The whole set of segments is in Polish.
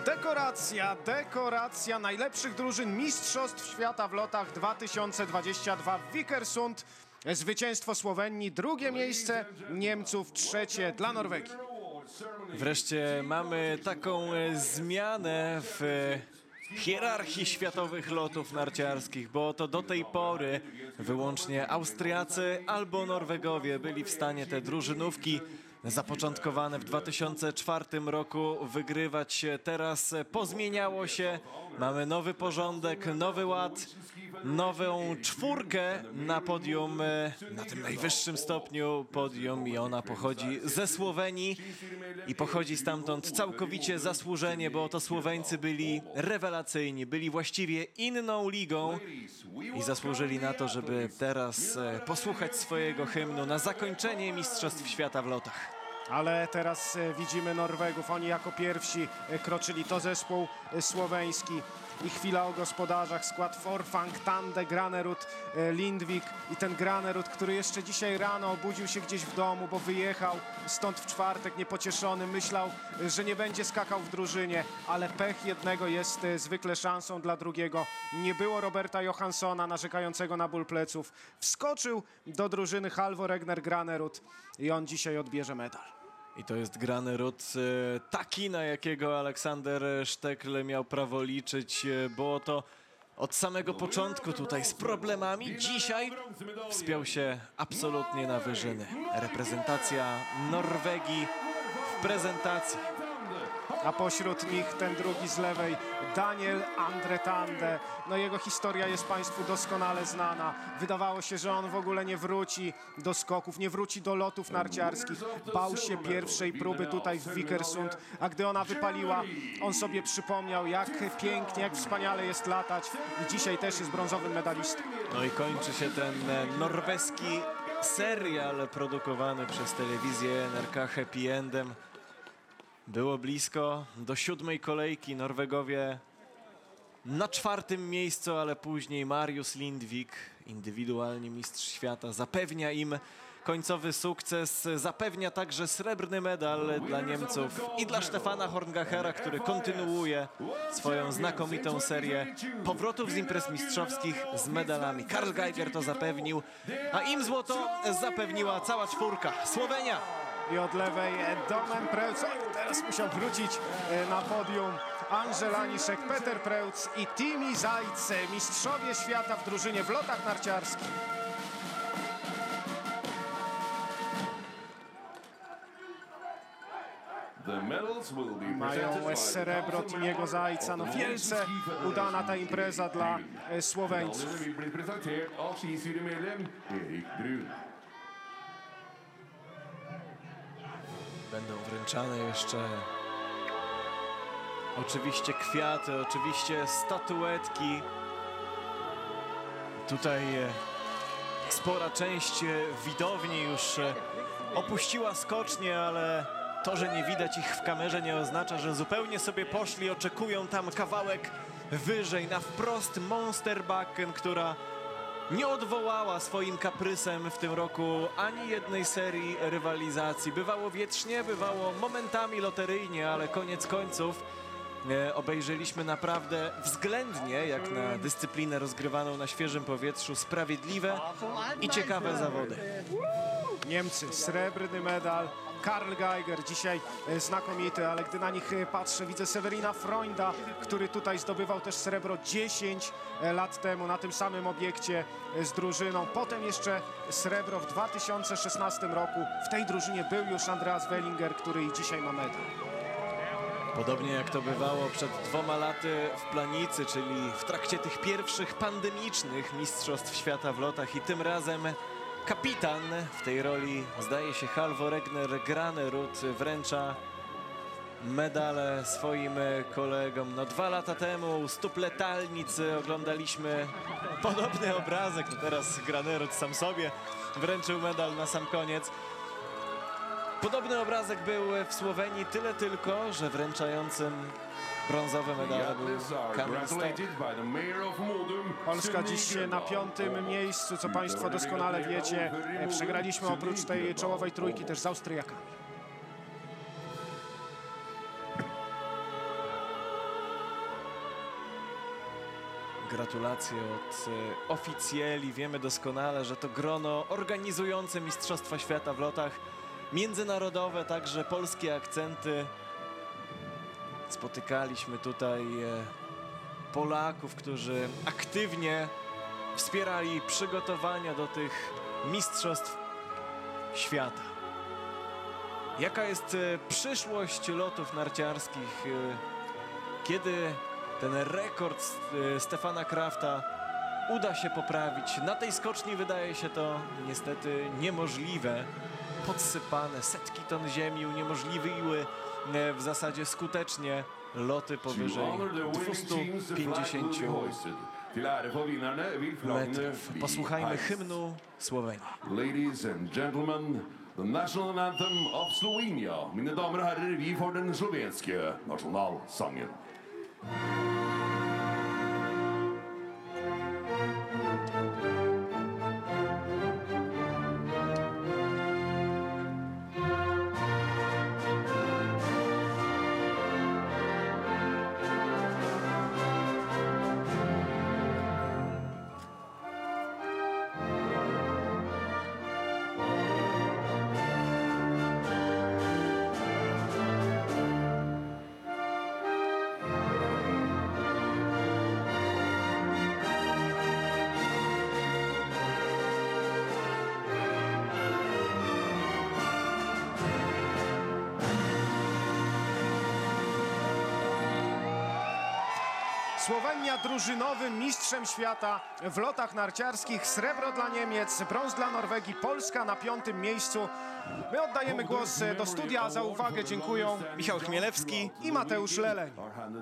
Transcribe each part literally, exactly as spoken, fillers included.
Dekoracja, dekoracja najlepszych drużyn Mistrzostw Świata w lotach dwa tysiące dwudziestym drugim w Vikersund. Zwycięstwo Słowenii, drugie miejsce Niemców, trzecie dla Norwegii. Wreszcie mamy taką zmianę w hierarchii światowych lotów narciarskich, bo to do tej pory wyłącznie Austriacy albo Norwegowie byli w stanie te drużynówki zapoczątkowane w dwa tysiące czwartym roku wygrywać. Teraz pozmieniało się, mamy nowy porządek, nowy ład, nową czwórkę na podium, na tym najwyższym stopniu podium, i ona pochodzi ze Słowenii i pochodzi stamtąd całkowicie zasłużenie, bo to Słoweńcy byli rewelacyjni, byli właściwie inną ligą i zasłużyli na to, żeby teraz posłuchać swojego hymnu na zakończenie Mistrzostw Świata w lotach. Ale teraz widzimy Norwegów, oni jako pierwsi kroczyli, to zespół słoweński i chwila o gospodarzach, skład Forfang, Tande, Granerud, Lindvik i ten Granerud, który jeszcze dzisiaj rano obudził się gdzieś w domu, bo wyjechał stąd w czwartek niepocieszony, myślał, że nie będzie skakał w drużynie, ale pech jednego jest zwykle szansą dla drugiego. Nie było Roberta Johanssona narzekającego na ból pleców, wskoczył do drużyny Halvor Egner Granerud i on dzisiaj odbierze medal. I to jest Granerud taki, na jakiego Aleksander Sztekl miał prawo liczyć. Było to od samego początku tutaj z problemami. Dzisiaj wspiął się absolutnie na wyżyny. Reprezentacja Norwegii w prezentacji. A pośród nich ten drugi z lewej, Daniel Andre Tande. No jego historia jest Państwu doskonale znana. Wydawało się, że on w ogóle nie wróci do skoków, nie wróci do lotów narciarskich. Bał się pierwszej próby tutaj w Vikersund, a gdy ona wypaliła, on sobie przypomniał, jak pięknie, jak wspaniale jest latać i dzisiaj też jest brązowym medalistą. No i kończy się ten norweski serial produkowany przez telewizję N R K Happy Endem. Było blisko do siódmej kolejki. Norwegowie na czwartym miejscu, ale później Marius Lindvik, indywidualnie mistrz świata, zapewnia im końcowy sukces. Zapewnia także srebrny medal dla Niemców i dla Stefana Horngachera, który kontynuuje swoją znakomitą serię powrotów z imprez mistrzowskich z medalami. Karl Geiger to zapewnił, a im złoto zapewniła cała czwórka. Słowenia! I od lewej Domen Preutz, teraz musiał wrócić na podium Andrzej Laniszek, Peter Preutz i Timi Zajc, mistrzowie świata w drużynie w lotach narciarskich. Mają srebro Timiego Zajca, no wielce udana ta impreza dla Słoweńców. Będą wręczane jeszcze oczywiście kwiaty, oczywiście statuetki. Tutaj spora część widowni już opuściła skocznię, ale to, że nie widać ich w kamerze, nie oznacza, że zupełnie sobie poszli, oczekują tam kawałek wyżej, na wprost Monsterbakken, która nie odwołała swoim kaprysem w tym roku ani jednej serii rywalizacji. Bywało wietrznie, bywało momentami loteryjnie, ale koniec końców e, obejrzeliśmy naprawdę względnie, jak na dyscyplinę rozgrywaną na świeżym powietrzu, sprawiedliwe i ciekawe zawody. Niemcy, srebrny medal. Karl Geiger dzisiaj znakomity, ale gdy na nich patrzę, widzę Severina Freunda, który tutaj zdobywał też srebro dziesięć lat temu na tym samym obiekcie z drużyną. Potem jeszcze srebro w dwa tysiące szesnastym roku. W tej drużynie był już Andreas Wellinger, który i dzisiaj ma medal. Podobnie jak to bywało przed dwoma laty w Planicy, czyli w trakcie tych pierwszych pandemicznych Mistrzostw Świata w lotach, i tym razem kapitan w tej roli, zdaje się, Halvor Egner Granerud, wręcza medale swoim kolegom. No dwa lata temu u stóp letalnicy oglądaliśmy podobny obrazek. No teraz Granerud sam sobie wręczył medal na sam koniec. Podobny obrazek był w Słowenii, tyle tylko, że wręczającym brązowe medale był Kamil Stoch. Polska dziś na piątym miejscu, co Państwo doskonale wiecie. Przegraliśmy oprócz tej czołowej trójki też z Austriakami. gratulacje od e, oficjeli. Wiemy doskonale, że to grono organizujące Mistrzostwa Świata w lotach, międzynarodowe, także polskie akcenty. Spotykaliśmy tutaj e, Polaków, którzy aktywnie wspierali przygotowania do tych Mistrzostw Świata. Jaka jest e, przyszłość lotów narciarskich? E, kiedy ten rekord e, Stefana Krafta uda się poprawić? Na tej skoczni wydaje się to niestety niemożliwe. Podsypane setki ton ziemi uniemożliwiły e, w zasadzie skutecznie loty powyżej dwieście pięćdziesiąt metrów. Posłuchajmy hymnu Słowenii. Ladies and gentlemen, the national anthem of Slovenia. Mine damer og herrer, vi får den slovenske nasjonalsangen. Słowenia drużynowym mistrzem świata w lotach narciarskich. Srebro dla Niemiec, brąz dla Norwegii, Polska na piątym miejscu. My oddajemy głos do studia. Za uwagę dziękują Michał Chmielewski i Mateusz Leleń.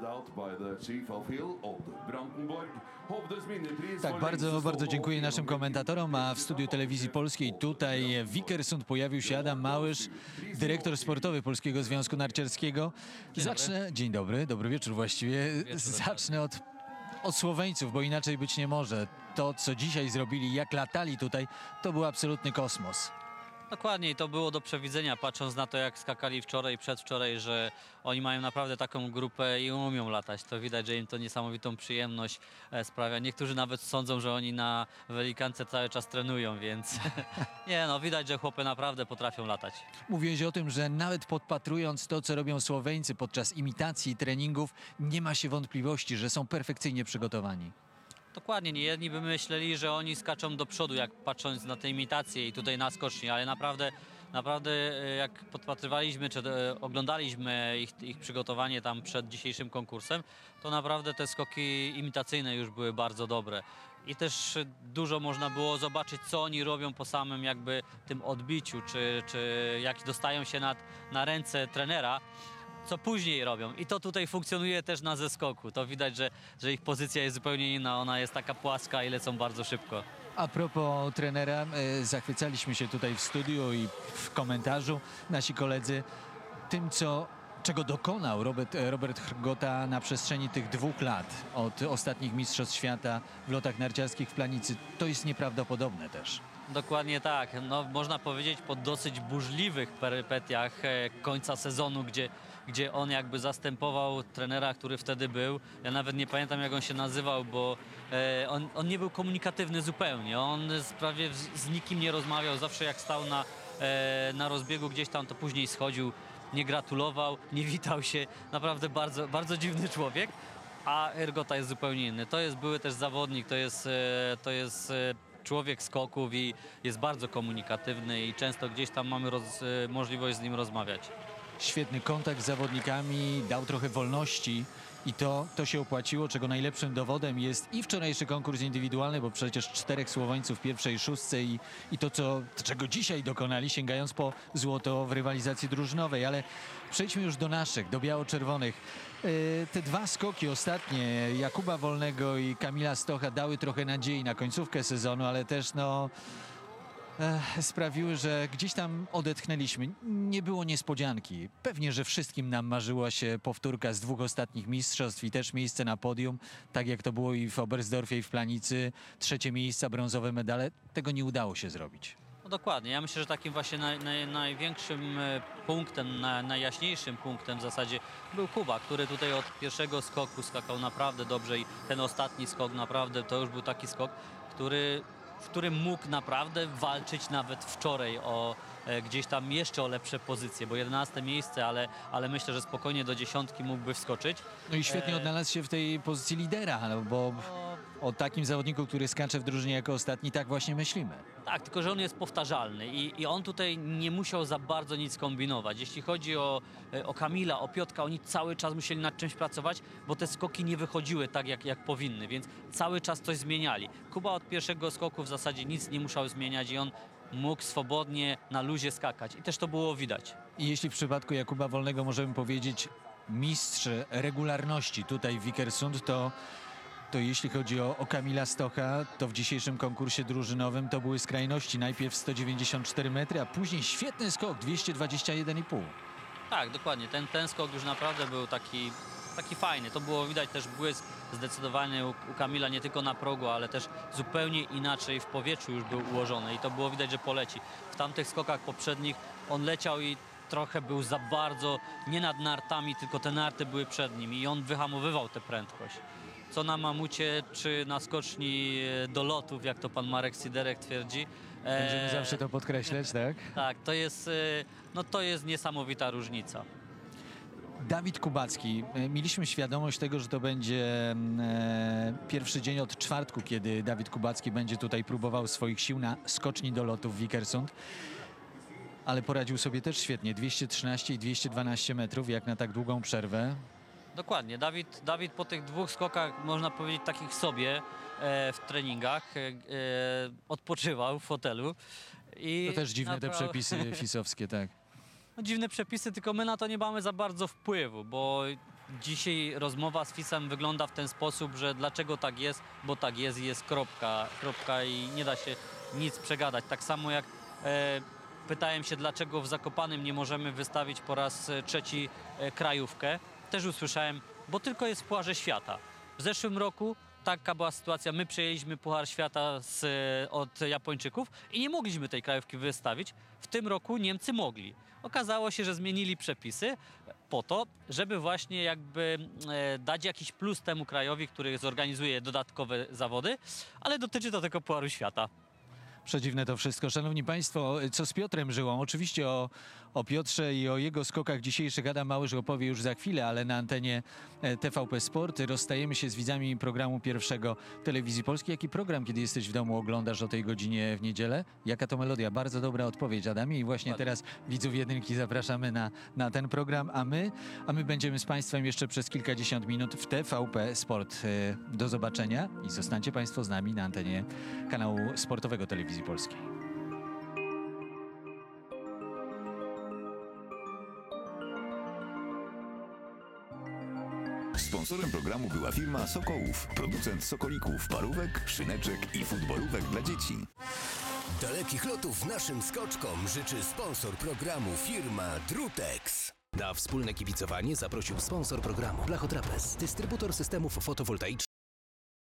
Tak, bardzo, bardzo dziękuję naszym komentatorom, a w studiu Telewizji Polskiej tutaj w Vikersund pojawił się Adam Małysz, dyrektor sportowy Polskiego Związku Narciarskiego. Zacznę, dzień dobry, dobry wieczór właściwie, zacznę od, od Słoweńców, bo inaczej być nie może. To, co dzisiaj zrobili, jak latali tutaj, to był absolutny kosmos. Dokładnie, i to było do przewidzenia, patrząc na to, jak skakali wczoraj i przedwczoraj, że oni mają naprawdę taką grupę i umią latać. To widać, że im to niesamowitą przyjemność e, sprawia. Niektórzy nawet sądzą, że oni na Welikance cały czas trenują, więc nie no, widać, że chłopy naprawdę potrafią latać. Mówiłeś o tym, że nawet podpatrując to, co robią Słoweńcy podczas imitacji treningów, nie ma się wątpliwości, że są perfekcyjnie przygotowani. Dokładnie, nie jedni by myśleli, że oni skaczą do przodu, jak patrząc na te imitacje i tutaj na skoczni, ale naprawdę, naprawdę e, jak podpatrywaliśmy, czy e, oglądaliśmy ich, ich przygotowanie tam przed dzisiejszym konkursem, to naprawdę te skoki imitacyjne już były bardzo dobre. I też e, dużo można było zobaczyć, co oni robią po samym jakby tym odbiciu, czy, czy jak dostają się nad, na ręce trenera, co później robią. I to tutaj funkcjonuje też na zeskoku. To widać, że, że ich pozycja jest zupełnie inna. Ona jest taka płaska i lecą bardzo szybko. A propos trenera, e, zachwycaliśmy się tutaj w studiu i w komentarzu nasi koledzy tym, co, czego dokonał Robert, Robert Hrgota na przestrzeni tych dwóch lat od ostatnich Mistrzostw Świata w lotach narciarskich w Planicy. To jest nieprawdopodobne też. Dokładnie tak. No, można powiedzieć po dosyć burzliwych perypetiach e, końca sezonu, gdzie, gdzie on jakby zastępował trenera, który wtedy był. Ja nawet nie pamiętam, jak on się nazywał, bo e, on, on nie był komunikatywny zupełnie. On z, prawie z, z nikim nie rozmawiał. Zawsze jak stał na, e, na rozbiegu gdzieś tam, to później schodził, nie gratulował, nie witał się. Naprawdę bardzo, bardzo dziwny człowiek. A Hrgota jest zupełnie inny. To jest były też zawodnik, to jest, e, to jest e, człowiek skoków i jest bardzo komunikatywny i często gdzieś tam mamy roz, e, możliwość z nim rozmawiać. Świetny kontakt z zawodnikami, dał trochę wolności i to, to się opłaciło, czego najlepszym dowodem jest i wczorajszy konkurs indywidualny, bo przecież czterech Słoweńców w pierwszej szóstce i, i to, co, czego dzisiaj dokonali, sięgając po złoto w rywalizacji drużynowej. Ale przejdźmy już do naszych, do biało-czerwonych. Yy, te dwa skoki ostatnie, Jakuba Wolnego i Kamila Stocha, dały trochę nadziei na końcówkę sezonu, ale też no... Ech, sprawiły, że gdzieś tam odetchnęliśmy. Nie było niespodzianki. Pewnie, że wszystkim nam marzyła się powtórka z dwóch ostatnich mistrzostw i też miejsce na podium, tak jak to było i w Oberstdorfie i w Planicy. Trzecie miejsca, brązowe medale. Tego nie udało się zrobić. No dokładnie. Ja myślę, że takim właśnie naj, naj, największym e, punktem, na, najjaśniejszym punktem w zasadzie był Kuba, który tutaj od pierwszego skoku skakał naprawdę dobrze i ten ostatni skok naprawdę to już był taki skok, który, w którym mógł naprawdę walczyć nawet wczoraj o e, gdzieś tam jeszcze o lepsze pozycje, bo jedenaste miejsce, ale, ale myślę, że spokojnie do dziesiątki mógłby wskoczyć. No i świetnie E, odnalazł się w tej pozycji lidera, no bo o takim zawodniku, który skacze w drużynie jako ostatni, tak właśnie myślimy. Tak, tylko że on jest powtarzalny i, i on tutaj nie musiał za bardzo nic kombinować. Jeśli chodzi o, o Kamila, o Piotrka, oni cały czas musieli nad czymś pracować, bo te skoki nie wychodziły tak, jak, jak powinny, więc cały czas coś zmieniali. Kuba od pierwszego skoku w zasadzie nic nie musiał zmieniać i on mógł swobodnie na luzie skakać i też to było widać. I jeśli w przypadku Jakuba Wolnego możemy powiedzieć mistrz regularności tutaj w Vikersund, to to jeśli chodzi o, o Kamila Stocha, to w dzisiejszym konkursie drużynowym to były skrajności. Najpierw sto dziewięćdziesiąt cztery metry, a później świetny skok, dwieście dwadzieścia jeden i pół. Tak, dokładnie. Ten, ten skok już naprawdę był taki, taki fajny. To było widać też błysk zdecydowany u, u Kamila nie tylko na progu, ale też zupełnie inaczej w powietrzu już był ułożony i to było widać, że poleci. W tamtych skokach poprzednich on leciał i trochę był za bardzo nie nad nartami, tylko te narty były przed nim i on wyhamowywał tę prędkość. Co na mamucie, czy na skoczni do lotów, jak to pan Marek Siderek twierdzi. Będziemy e, zawsze to podkreślać, tak? Tak, to jest, e, no to jest niesamowita różnica. Dawid Kubacki. E, Mieliśmy świadomość tego, że to będzie e, pierwszy dzień od czwartku, kiedy Dawid Kubacki będzie tutaj próbował swoich sił na skoczni do lotów w Vikersund. Ale poradził sobie też świetnie. dwieście trzynaście i dwieście dwanaście metrów, jak na tak długą przerwę. Dokładnie. Dawid, Dawid po tych dwóch skokach, można powiedzieć, takich sobie e, w treningach e, e, odpoczywał w fotelu. I To też dziwne te naprawdę- przepisy fisowskie, tak. No, dziwne przepisy, tylko my na to nie mamy za bardzo wpływu, bo dzisiaj rozmowa z FIS-em wygląda w ten sposób, że dlaczego tak jest, bo tak jest i jest kropka, kropka i nie da się nic przegadać. Tak samo jak e, pytałem się, dlaczego w Zakopanem nie możemy wystawić po raz e, trzeci e, krajówkę. Też usłyszałem, bo tylko jest w Pucharze Świata. W zeszłym roku taka była sytuacja, my przejęliśmy Puchar Świata z, od Japończyków i nie mogliśmy tej krajówki wystawić. W tym roku Niemcy mogli. Okazało się, że zmienili przepisy po to, żeby właśnie jakby e, dać jakiś plus temu krajowi, który zorganizuje dodatkowe zawody, ale dotyczy to tylko Pucharu Świata. Przedziwne to wszystko. Szanowni Państwo, co z Piotrem Żyłą? Oczywiście o, o Piotrze i o jego skokach dzisiejszych Adam Małysz opowie już za chwilę, ale na antenie e, T V P Sport rozstajemy się z widzami programu pierwszego Telewizji Polskiej. Jaki program, kiedy jesteś w domu, oglądasz o tej godzinie w niedzielę? Jaka to melodia? Bardzo dobra odpowiedź, Adamie. I właśnie Ładnie. teraz widzów jedynki zapraszamy na, na ten program, a my, a my będziemy z Państwem jeszcze przez kilkadziesiąt minut w T V P Sport. E, do zobaczenia i zostańcie Państwo z nami na antenie kanału sportowego Telewizji Polskiej. Sponsorem programu była firma Sokołów, producent sokolików, parówek, szyneczek i futbolówek dla dzieci. Dalekich lotów naszym skoczkom życzy sponsor programu firma Drutex. Na wspólne kibicowanie zaprosił sponsor programu Blachotrapez, dystrybutor systemów fotowoltaicznych.